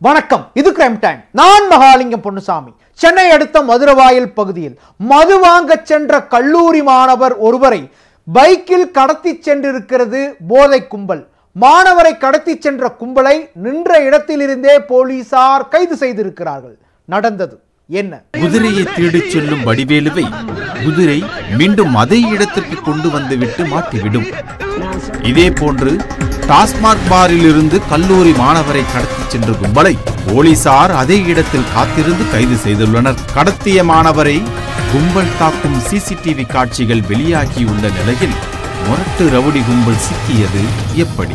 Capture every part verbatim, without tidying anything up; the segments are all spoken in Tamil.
வணக்கம், இது கிரைம் டைம். நான் மகாலிங்கம் பொன்னுசாமி. சென்னை அடுத்த மதுரவாயல் பகுதியில் மது வாங்க சென்ற கல்லூரி மாணவர் ஒருவரை பைக்கில் கடத்தி சென்றிருக்கிறது போதை கும்பல். மாணவரை கடத்தி சென்ற கும்பலை நின்ற இடத்திலிருந்தே போலீசார் கைது செய்திருக்கிறார்கள். நடந்தது என்ன? குதிரையை தேடிச் செல்லும் வடிவேலுவை குதிரை மீண்டும் அதே இடத்திற்கு கொண்டு வந்துவிட்டு மாட்டிவிடும். இதே போன்று டாஸ்மாக் பாரில் இருந்து கல்லூரி மாணவரை கடத்தி சென்ற கும்பலை போலீசார் அதே இடத்தில் காத்திருந்து கைது செய்துள்ளனர். கடத்திய மாணவரை கும்பல் தாக்கும் சிசிடிவி காட்சிகள் வெளியாகியுள்ள நிலையில் முரட்டு ரவுடி கும்பல் சிக்கியது எப்படி?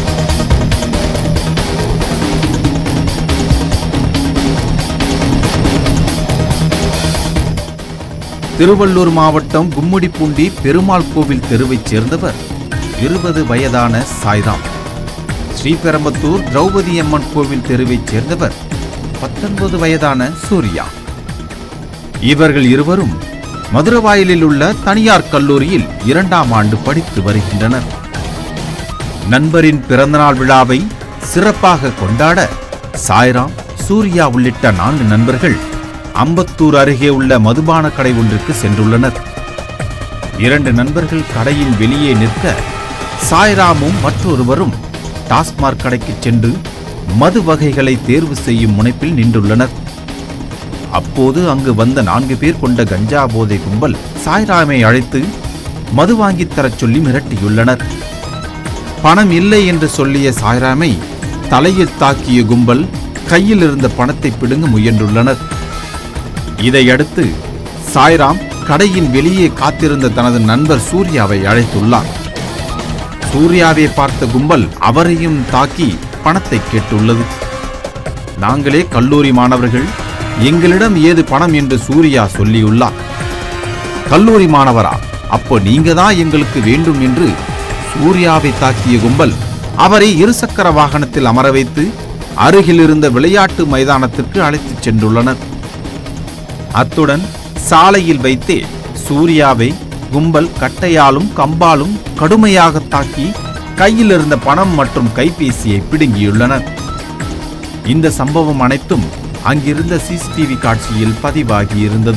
திருவள்ளூர் மாவட்டம் கும்மிடிப்பூண்டி பெருமாள் கோவில் தெருவைச் சேர்ந்தவர் இருபது வயதான சாய்ராம். ஸ்ரீபெரும்புதூர் திரௌபதி அம்மன் கோவில் தெருவைச் சேர்ந்தவர் பத்தொன்பது வயதான சூர்யா. இவர்கள் இருவரும் மதுரவாயலில் உள்ள தனியார் கல்லூரியில் இரண்டாம் ஆண்டு படித்து வருகின்றனர். நண்பரின் பிறந்தநாள் விழாவை சிறப்பாக கொண்டாட சாய்ராம், சூர்யா உள்ளிட்ட நான்கு நண்பர்கள் அம்பத்தூர் அருகே உள்ள மதுபான கடை ஒன்றுக்கு சென்றுள்ளனர். இரண்டு நண்பர்கள் கடையின் வெளியே நிற்க சாய்ராமும் மற்றொருவரும் டாஸ்மாக் கடைக்கு சென்று மது வகைகளை தேர்வு செய்யும் முனைப்பில் நின்றுள்ளனர். அப்போது அங்கு வந்த நான்கு பேர் கொண்ட கஞ்சா போதை கும்பல் சாய்ராமை அழைத்து மது வாங்கித் தரச் சொல்லி மிரட்டியுள்ளனர். பணம் இல்லை என்று சொல்லிய சாய்ராமை தலையில் தாக்கிய கும்பல் கையில் இருந்த பணத்தை பிடுங்க முயன்றுள்ளனர். இதையடுத்து சாய்ராம் கடையின் வெளியே காத்திருந்த தனது நண்பர் சூர்யாவை அழைத்துள்ளார். சூர்யாவை பார்த்த கும்பல் அவரையும் தாக்கி பணத்தை கேட்டுள்ளது. நாங்களே கல்லூரி மாணவர்கள், எங்களிடம் ஏது பணம் என்று சூர்யா சொல்லியுள்ளார். கல்லூரி மாணவரா, அப்போ நீங்க தான் எங்களுக்கு வேண்டும் என்று சூர்யாவை தாக்கிய கும்பல் அவரை இருசக்கர வாகனத்தில் அமர வைத்து அருகில் இருந்த விளையாட்டு மைதானத்திற்கு அழைத்துச் சென்றுள்ளனர். அத்துடன் சாலையில் வைத்தே சூர்யாவை கும்பல் கட்டையாலும் கம்பாலும் கடுமையாக தாக்கி கையில் இருந்த பணம் மற்றும் கைபேசியை பிடுங்கியுள்ளனர். இந்த சம்பவம் அனைத்தும் அங்கிருந்த சிசிடிவி காட்சியில் பதிவாகியிருந்தது.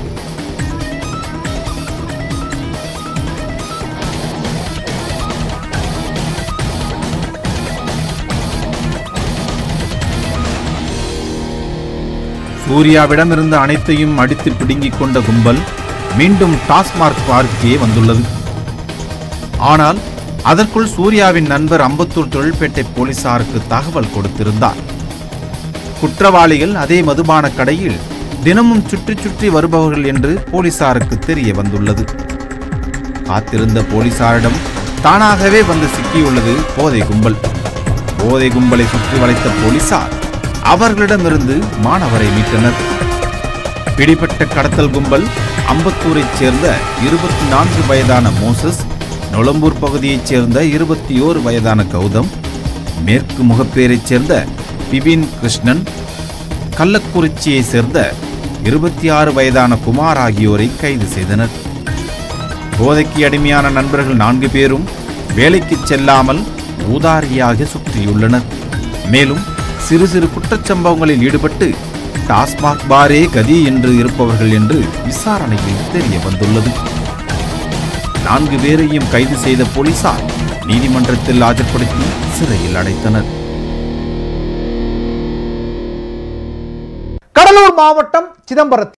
சூர்யாவிடமிருந்து அனைத்தையும் அடித்து பிடுங்கிக் கொண்ட கும்பல் மீண்டும் டாஸ்மாக் பார்க்கே வந்துள்ளது. ஆனால் அதற்குள் சூர்யாவின் நண்பர் அம்பத்தூர் தொழில்பேட்டை போலீசாருக்கு தகவல் கொடுத்திருந்தார். குற்றவாளிகள் அதே மதுபான கடையில் தினமும் சுற்றி சுற்றி வருபவர்கள் என்று போலீசாருக்கு தெரிய வந்துள்ளது. காத்திருந்த போலீசாரிடம் தானாகவே வந்து சிக்கியுள்ளது போதை கும்பல். போதை கும்பலை சுற்றி வளைத்த போலீசார் அவர்களிடமிருந்து மாணவரை மீட்டனர். பிடிபட்ட கடத்தல் கும்பல் அம்பத்தூரைச் சேர்ந்த இருபத்தி நான்கு வயதான மோசஸ், நொளம்பூர் பகுதியைச் சேர்ந்த இருபத்தி ஓரு வயதான கௌதம், மேற்கு முகப்பேரைச் சேர்ந்த பிபின் கிருஷ்ணன், கள்ளக்குறிச்சியைச் சேர்ந்த இருபத்தி ஆறு வயதான குமார் ஆகியோரை கைது செய்தனர். போதைக்கு அடிமையான நண்பர்கள் நான்கு பேரும் வேலைக்கு செல்லாமல் ஊதாரியாக சுற்றியுள்ளனர். மேலும் சிறு சிறு குற்றச்சம்பவங்களில் ஈடுபட்டு டாஸ்மாக் பாரே கதி என்று இருப்பவர்கள் என்று விசாரணையில் தெரிய வந்துள்ளது. நான்கு பேரையும் கைது செய்த போலீசார் நீதிமன்றத்தில் ஆஜர்படுத்தி சிறையில் அடைத்தனர். கடலூர் மாவட்டம் சிதம்பரத்தில்